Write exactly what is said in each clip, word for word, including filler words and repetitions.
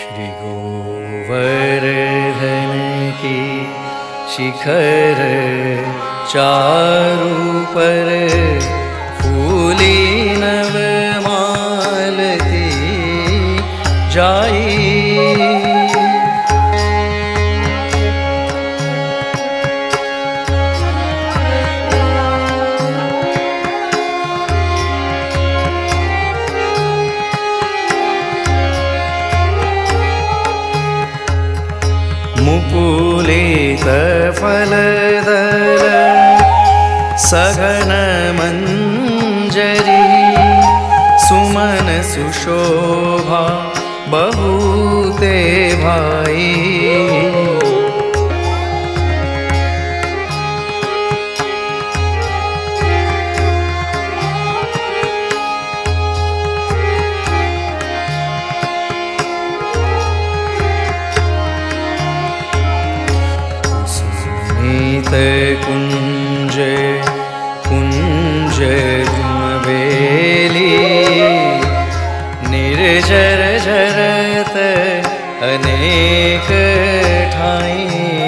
श्री गोवर्धन की शिखर चारु पर फूली नव मालती जाई। मुकुलित फलदल सघन मंजरी सुमन सुशोभा बहुते भाई। कुंज कुंज द्रुमबेली निर्जर जरत अनेक ठाई।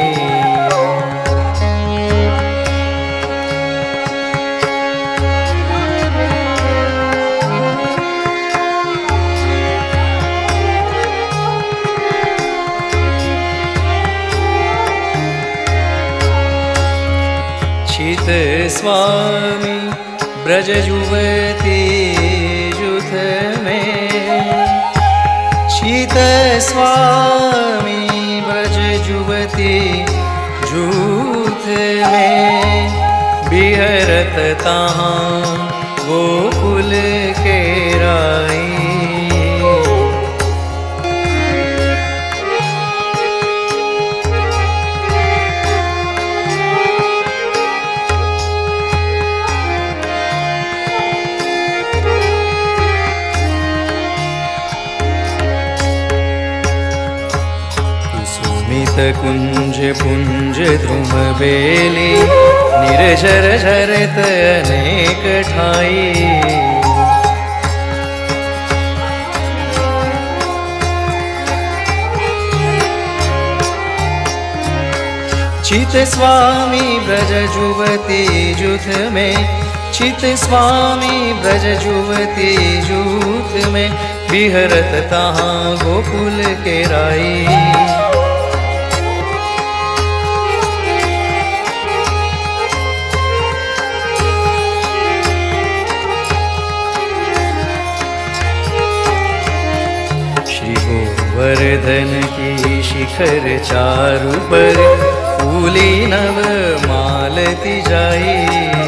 चित स्वामी ब्रज युवती जुथ में, चित स्वामी ब्रज युवती जुथ में बिहरत तहाँ गोकुल के राई। कुंज पुंज द्रुमबेली निर्जर झरत अनेक ठाई। चित स्वामी ब्रज युवती जुथ में, चित स्वामी ब्रज युवती जुथ में बिहरत तहाँ गोकुल के राई। गोवर्धन की शिखर चारु पर फूली नव मालती जाई।